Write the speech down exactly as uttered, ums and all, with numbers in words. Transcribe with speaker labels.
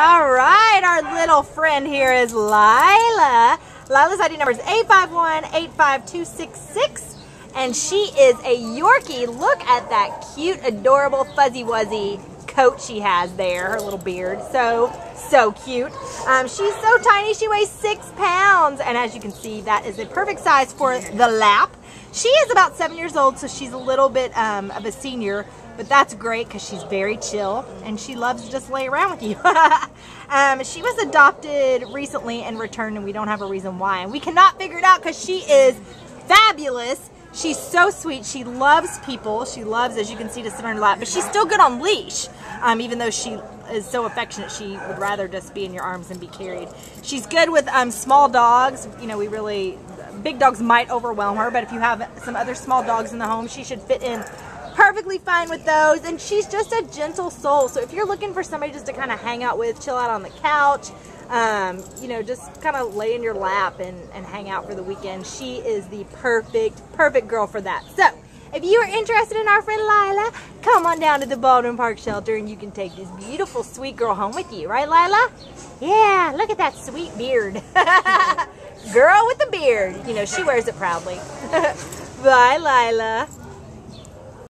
Speaker 1: All right, our little friend here is Lila. Lila's I D number is A five one eight five two six six, and she is a Yorkie. Look at that cute, adorable, fuzzy wuzzy coat she has there, her little beard. So, so cute. Um, she's so tiny, she weighs six pounds, and as you can see, that is a perfect size for the lap. She is about seven years old, so she's a little bit um, of a senior, but that's great because she's very chill and she loves to just lay around with you. um, she was adopted recently and returned, and we don't have a reason why. And we cannot figure it out because she is fabulous. She's so sweet. She loves people. She loves, as you can see, to sit on her lap, but she's still good on leash. Um, even though she is so affectionate, she would rather just be in your arms and be carried. She's good with um, small dogs. You know, we really, big dogs might overwhelm her, but if you have some other small dogs in the home, she should fit in perfectly fine with those. And she's just a gentle soul. So if you're looking for somebody just to kind of hang out with, chill out on the couch, um, you know, just kind of lay in your lap and, and hang out for the weekend, she is the perfect, perfect girl for that. So if you are interested in our friend Lila, come on down to the Baldwin Park shelter and you can take this beautiful, sweet girl home with you. Right, Lila? Yeah, look at that sweet beard. Girl with the beard. You know, she wears it proudly. Bye, Lila.